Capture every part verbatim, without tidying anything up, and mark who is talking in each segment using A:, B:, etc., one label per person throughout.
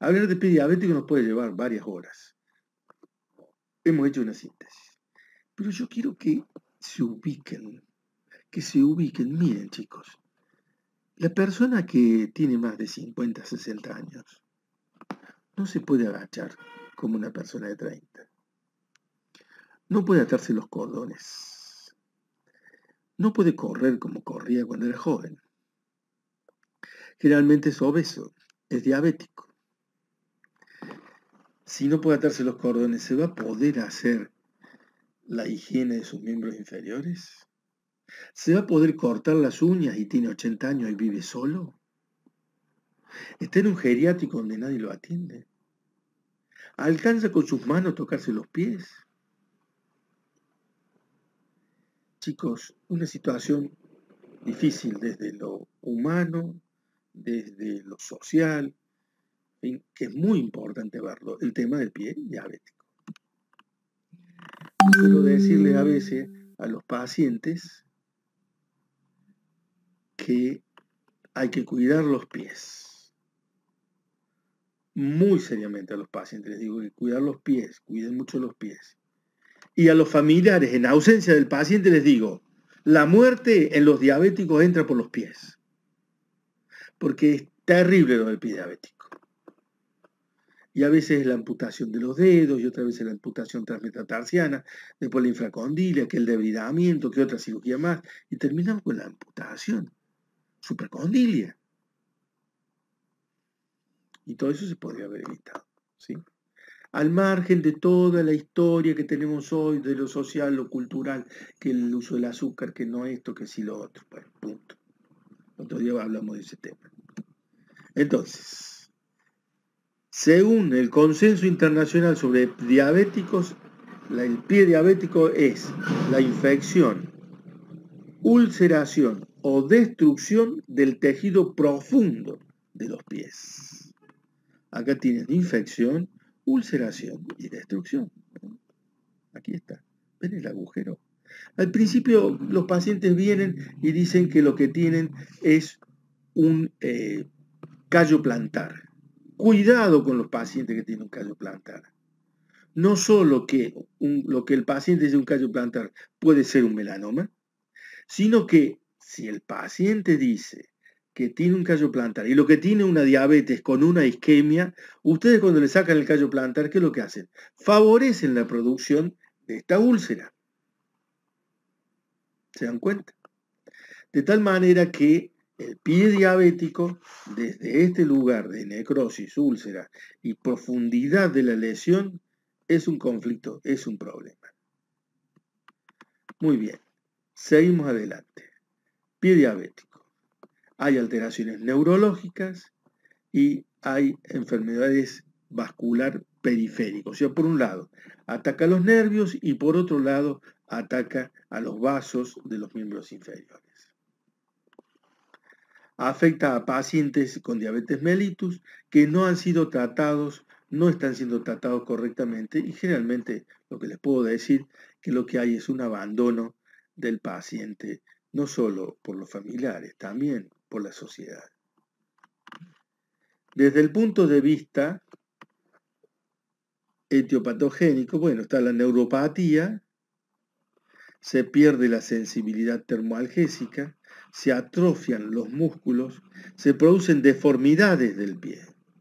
A: Hablar de pie diabético nos puede llevar varias horas. Hemos hecho una síntesis. Pero yo quiero que se ubiquen, que se ubiquen. Miren, chicos, la persona que tiene más de cincuenta, sesenta años no se puede agachar como una persona de treinta. No puede atarse los cordones. No puede correr como corría cuando era joven. Generalmente es obeso, es diabético. Si no puede atarse los cordones, ¿se va a poder hacer la higiene de sus miembros inferiores? ¿Se va a poder cortar las uñas y tiene ochenta años y vive solo? ¿Está en un geriátrico donde nadie lo atiende? ¿Alcanza con sus manos tocarse los pies? Chicos, una situación difícil desde lo humano, desde lo social, que es muy importante verlo, el tema del pie diabético. Suelo decirle a veces a los pacientes que hay que cuidar los pies. Muy seriamente a los pacientes les digo que cuidar los pies, cuiden mucho los pies. Y a los familiares, en ausencia del paciente, les digo, la muerte en los diabéticos entra por los pies. Porque es terrible lo del pie diabético. Y a veces es la amputación de los dedos, y otra vez es la amputación transmetatarsiana, después la infracondilia, que el debridamiento, que otra cirugía más, y terminamos con la amputación supracondilia. Y todo eso se podría haber evitado, ¿sí? Al margen de toda la historia que tenemos hoy, de lo social, lo cultural, que el uso del azúcar, que no esto, que sí lo otro, bueno, punto. Otro día hablamos de ese tema. Entonces, según el consenso internacional sobre diabéticos, el pie diabético es la infección, ulceración o destrucción del tejido profundo de los pies. Acá tienen infección, ulceración y destrucción. Aquí está. ¿Ven el agujero? Al principio los pacientes vienen y dicen que lo que tienen es un eh, callo plantar. Cuidado con los pacientes que tienen un callo plantar. No solo que un, lo que el paciente dice un callo plantar puede ser un melanoma, sino que si el paciente dice que tiene un callo plantar y lo que tiene una diabetes con una isquemia, ustedes cuando le sacan el callo plantar, ¿qué es lo que hacen? Favorecen la producción de esta úlcera. ¿Se dan cuenta? De tal manera que el pie diabético, desde este lugar de necrosis, úlcera y profundidad de la lesión, es un conflicto, es un problema. Muy bien, seguimos adelante. Pie diabético. Hay alteraciones neurológicas y hay enfermedades vascular periféricas. O sea, por un lado, ataca a los nervios y por otro lado, ataca a los vasos de los miembros inferiores. Afecta a pacientes con diabetes mellitus que no han sido tratados, no están siendo tratados correctamente y generalmente lo que les puedo decir que lo que hay es un abandono del paciente, no solo por los familiares, también por la sociedad. Desde el punto de vista etiopatogénico, bueno, está la neuropatía, se pierde la sensibilidad termoalgésica, se atrofian los músculos, se producen deformidades del pie.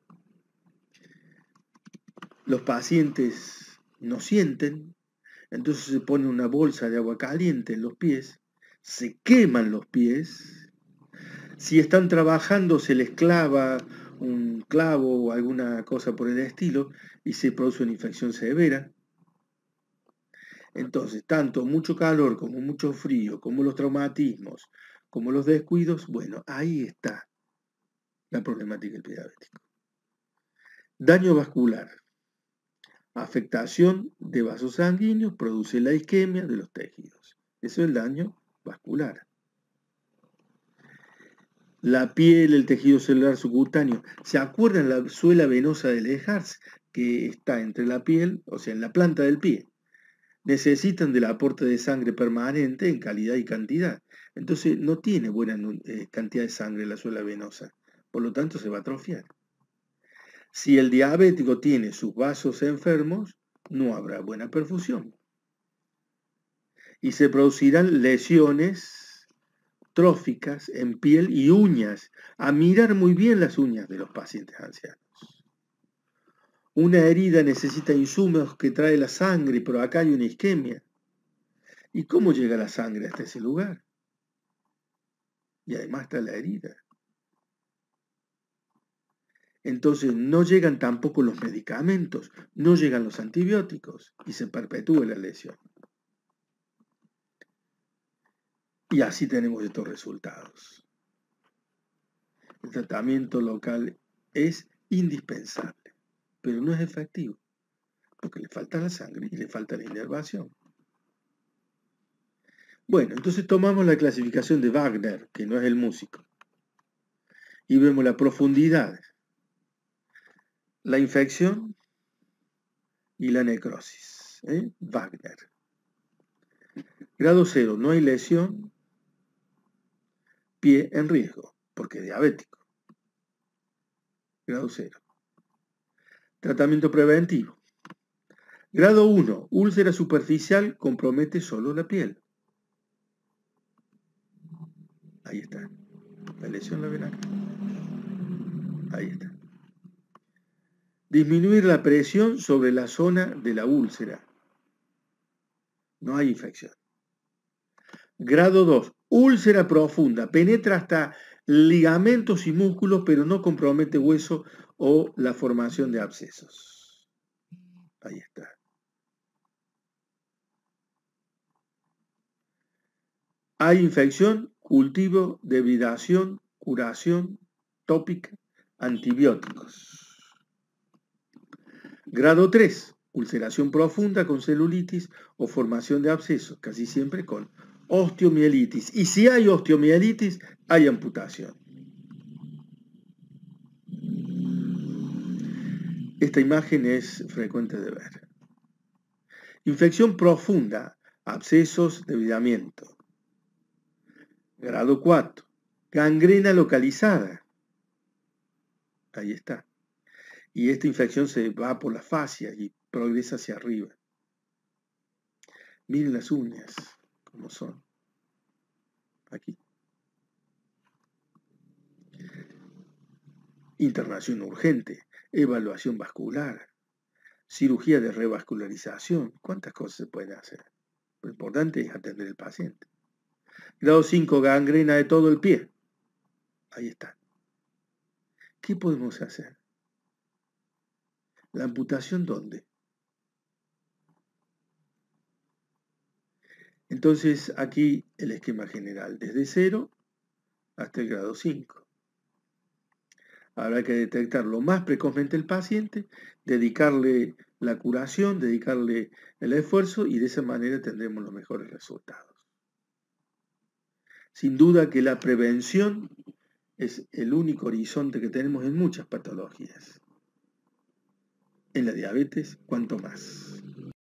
A: Los pacientes no sienten, entonces se pone una bolsa de agua caliente en los pies, se queman los pies, si están trabajando se les clava un clavo o alguna cosa por el estilo y se produce una infección severa. Entonces, tanto mucho calor como mucho frío, como los traumatismos, como los descuidos, bueno, ahí está la problemática del pie diabético. Daño vascular. Afectación de vasos sanguíneos produce la isquemia de los tejidos. Eso es el daño vascular. La piel, el tejido celular subcutáneo. ¿Se acuerdan la suela venosa del Ehlers que está entre la piel, o sea, en la planta del pie? Necesitan del aporte de sangre permanente en calidad y cantidad. Entonces no tiene buena eh, cantidad de sangre la suela venosa. Por lo tanto se va a atrofiar. Si el diabético tiene sus vasos enfermos, no habrá buena perfusión. Y se producirán lesiones tróficas en piel y uñas. A mirar muy bien las uñas de los pacientes ancianos. Una herida necesita insumos que trae la sangre, pero acá hay una isquemia. ¿Y cómo llega la sangre hasta ese lugar? Y además está la herida. Entonces no llegan tampoco los medicamentos, no llegan los antibióticos y se perpetúa la lesión. Y así tenemos estos resultados. El tratamiento local es indispensable, pero no es efectivo, porque le falta la sangre y le falta la inervación. Bueno, entonces tomamos la clasificación de Wagner, que no es el músico, y vemos la profundidad, la infección y la necrosis. ¿eh? Wagner. Grado cero, no hay lesión, pie en riesgo, porque es diabético. Grado cero. Tratamiento preventivo. Grado uno, úlcera superficial, compromete solo la piel. Ahí está. La lesión la ven acá. Ahí está. Disminuir la presión sobre la zona de la úlcera. No hay infección. Grado dos, úlcera profunda, penetra hasta ligamentos y músculos, pero no compromete hueso o la formación de abscesos. Ahí está. Hay infección, cultivo, debridación, curación, tópica, antibióticos. Grado tres, ulceración profunda con celulitis o formación de abscesos, casi siempre con osteomielitis. Y si hay osteomielitis, hay amputación. Esta imagen es frecuente de ver. Infección profunda, abscesos, debridamiento. Grado cuatro, gangrena localizada. Ahí está. Y esta infección se va por la fascia y progresa hacia arriba. Miren las uñas, como son. Aquí. Internación urgente, evaluación vascular, cirugía de revascularización. ¿Cuántas cosas se pueden hacer? Lo importante es atender al paciente. Grado cinco, gangrena de todo el pie. Ahí está. ¿Qué podemos hacer? ¿La amputación dónde? Entonces, aquí el esquema general, desde cero hasta el grado cinco. Habrá que detectar lo más precozmente el paciente, dedicarle la curación, dedicarle el esfuerzo y de esa manera tendremos los mejores resultados. Sin duda que la prevención es el único horizonte que tenemos en muchas patologías. En la diabetes, cuanto más.